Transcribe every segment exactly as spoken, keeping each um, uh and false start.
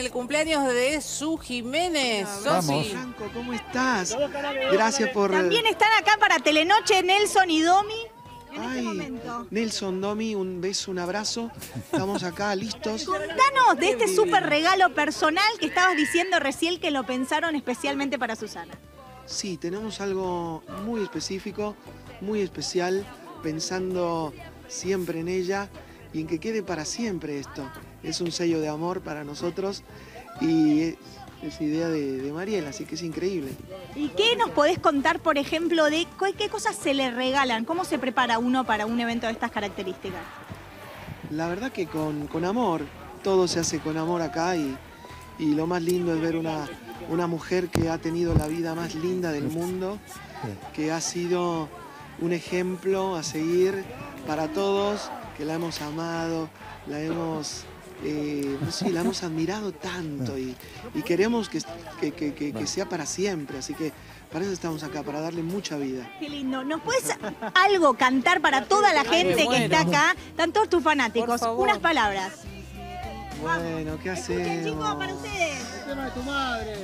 el cumpleaños de Su Jiménez. Vamos. Franco, ¿cómo estás? Gracias por... También están acá para Telenoche Nelson y Domi. En Ay, este momento. Nelson, Domi, un beso, un abrazo. Estamos acá listos. Contanos de este súper regalo personal que estabas diciendo recién que lo pensaron especialmente para Susana. Sí, tenemos algo muy específico, muy especial, pensando siempre en ella y en que quede para siempre esto. Es un sello de amor para nosotros y es, es idea de, de Mariela, así que es increíble. ¿Y qué nos podés contar, por ejemplo, de qué cosas se le regalan? ¿Cómo se prepara uno para un evento de estas características? La verdad que con, con amor, todo se hace con amor acá y, y lo más lindo es ver una, una mujer que ha tenido la vida más linda del mundo, que ha sido un ejemplo a seguir para todos, que la hemos amado, la hemos... Eh, no sé, la hemos admirado tanto y, y queremos que, que, que, que, que sea para siempre, así que para eso estamos acá, para darle mucha vida. Qué lindo. ¿Nos puedes algo cantar para toda la gente que está acá? Están todos tus fanáticos. Unas palabras. Bueno, ¿qué Escuchen, hacemos? chicos, para ustedes. El tema de tu madre.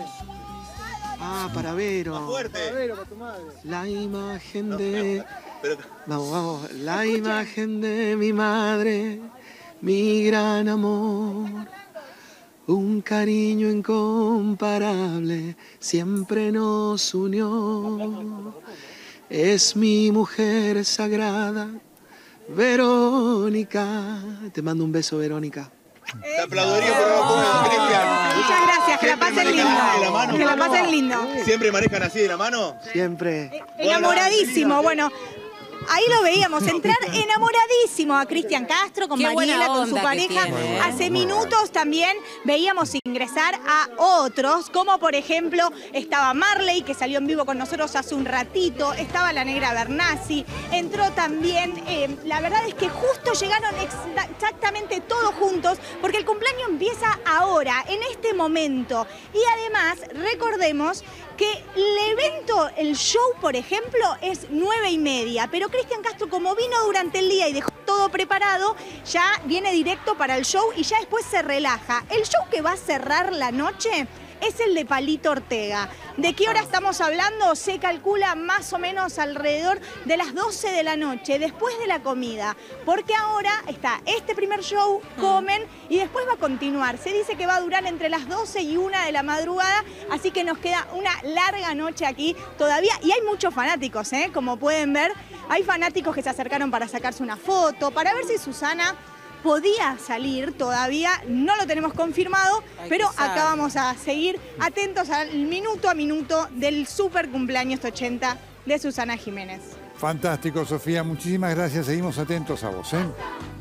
Ah, para Vero. Para Vero, para tu madre. La imagen de... Vamos, vamos. La imagen de mi madre, mi gran amor, un cariño incomparable siempre nos unió. Es mi mujer sagrada, Verónica. Te mando un beso, Verónica. Te aplaudiría, pero no puedo, Cristian. Muchas gracias, que la Siempre pasen manejan lindo. así de la mano. Que la pasen lindo. ¿Siempre manejan así de la mano? Siempre. Enamoradísimo, bueno. Ahí lo veíamos, entrar enamoradísimo a Cristian Castro con Qué buena Mariela, con su onda que pareja. tiene, ¿eh? Hace minutos también veíamos ingresar a otros, como por ejemplo estaba Marley, que salió en vivo con nosotros hace un ratito, estaba la negra Bernasi, entró también, eh, la verdad es que justo llegaron ex- exactamente todos juntos, porque el cumpleaños empieza ahora, en este momento. Y además, recordemos que el evento, el show, por ejemplo, es nueve y media, pero Cristian Castro, como vino durante el día y dejó todo preparado, ya viene directo para el show y ya después se relaja. El show que va a cerrar la noche es el de Palito Ortega. ¿De qué hora estamos hablando? Se calcula más o menos alrededor de las doce de la noche, después de la comida. Porque ahora está este primer show, comen y después va a continuar. Se dice que va a durar entre las doce y una de la madrugada, así que nos queda una larga noche aquí todavía. Y hay muchos fanáticos, ¿eh? Como pueden ver, hay fanáticos que se acercaron para sacarse una foto, para ver si Susana podía salir, todavía no lo tenemos confirmado, Ay, pero qué sad. acá vamos a seguir atentos al minuto a minuto del super cumpleaños ochenta de Susana Jiménez. Fantástico, Sofía. Muchísimas gracias. Seguimos atentos a vos, ¿eh?